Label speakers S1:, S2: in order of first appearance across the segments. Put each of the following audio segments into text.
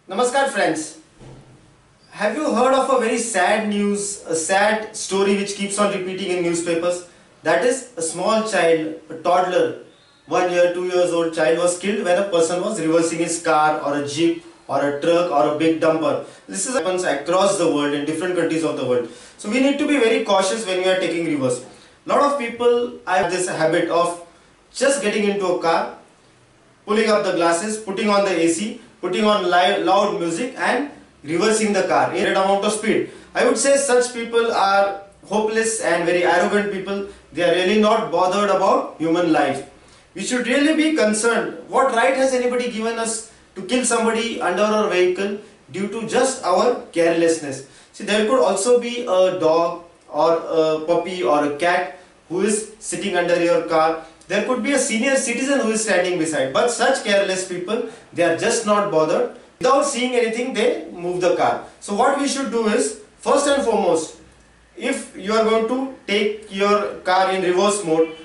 S1: Namaskar friends. Have you heard of a very sad news, a sad story which keeps on repeating in newspapers? That is, a small child, a toddler, 1 year, 2 years old child was killed when a person was reversing his car or a jeep or a truck or a big dumper. This happens across the world in different countries of the world. So we need to be very cautious when we are taking reverse. Lot of people have this habit of just getting into a car, pulling up the glasses, putting on the AC, putting on loud music and reversing the car in a amount of speed. I would say such people are hopeless and very arrogant people. They are really not bothered about human life. We should really be concerned. What right has anybody given us to kill somebody under our vehicle due to just our carelessness? See, there could also be a dog or a puppy or a cat who is sitting under your car. There could be a senior citizen who is standing beside, but such careless people, they are just not bothered. Without seeing anything, they move the car. So what we should do is, first and foremost, if you are going to take your car in reverse mode,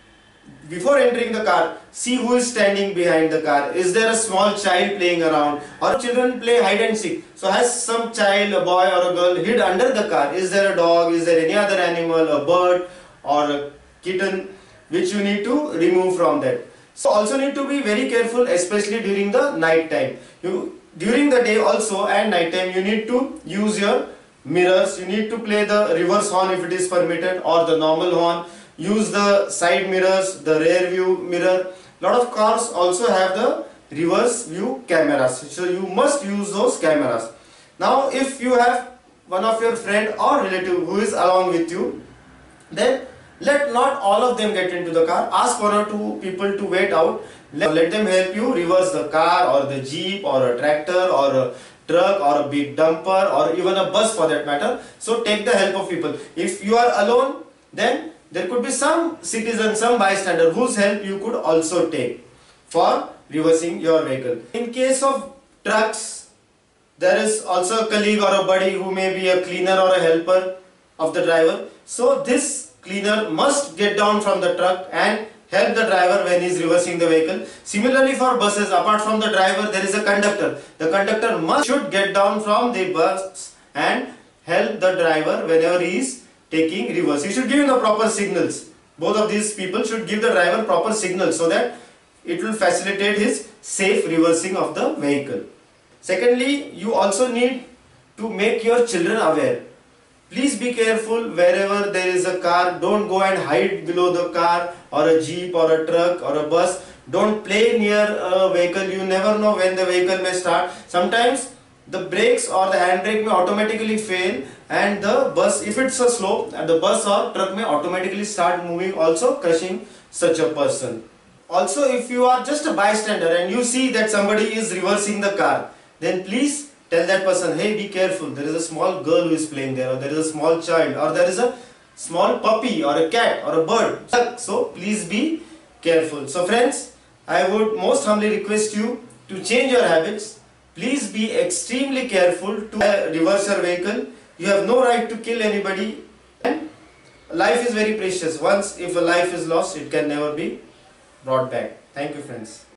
S1: before entering the car, see who is standing behind the car. Is there a small child playing around? Or children play hide and seek. So has some child, a boy or a girl hid under the car? Is there a dog? Is there any other animal, a bird or a kitten, which you need to remove from that. So also need to be very careful, especially during the night time. During the day also and night time, you need to use your mirrors. You need to play the reverse horn if it is permitted, or the normal horn. Use the side mirrors, the rear view mirror. Lot of cars also have the reverse view cameras, so you must use those cameras. Now if you have one of your friend or relative who is along with you, then let not all of them get into the car. Ask one or two people to wait out. Let them help you reverse the car or the jeep or a tractor or a truck or a big dumper or even a bus for that matter. So take the help of people. If you are alone, then there could be some citizen, some bystander whose help you could also take for reversing your vehicle. In case of trucks, there is also a colleague or a buddy who may be a cleaner or a helper of the driver. So this cleaner must get down from the truck and help the driver when he is reversing the vehicle. Similarly for buses, apart from the driver, there is a conductor. The conductor should get down from the bus and help the driver whenever he is taking reverse. He should give him the proper signals. Both of these people should give the driver proper signals so that it will facilitate his safe reversing of the vehicle. Secondly, you also need to make your children aware. Please be careful wherever there is a car. Don't go and hide below the car or a jeep or a truck or a bus. Don't play near a vehicle. You never know when the vehicle may start. Sometimes the brakes or the handbrake may automatically fail and the bus, if it's a slope, the bus or truck may automatically start moving, also crushing such a person. Also, if you are just a bystander and you see that somebody is reversing the car, then please tell that person, hey, be careful, there is a small girl who is playing there, or there is a small child, or there is a small puppy or a cat or a bird. So please be careful. So friends, I would most humbly request you to change your habits. Please be extremely careful to reverse your vehicle. You have no right to kill anybody. And life is very precious. Once if a life is lost, it can never be brought back. Thank you friends.